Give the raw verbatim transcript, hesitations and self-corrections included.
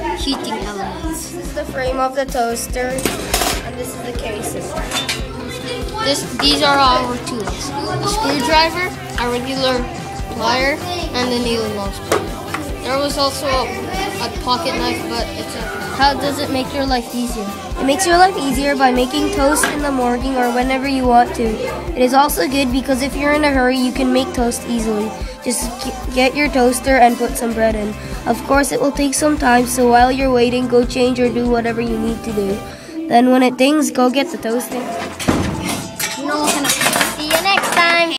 heating elements. This is the frame of the toaster, and this is the casing. This, these are our tools: a screwdriver, a regular plier, and a needle nose plier. There was also a, a pocket knife, but it's a... How does it make your life easier? It makes your life easier by making toast in the morning or whenever you want to. It is also good because if you're in a hurry, you can make toast easily. Just get your toaster and put some bread in. Of course, it will take some time, so while you're waiting, go change or do whatever you need to do. Then when it dings, go get the toaster.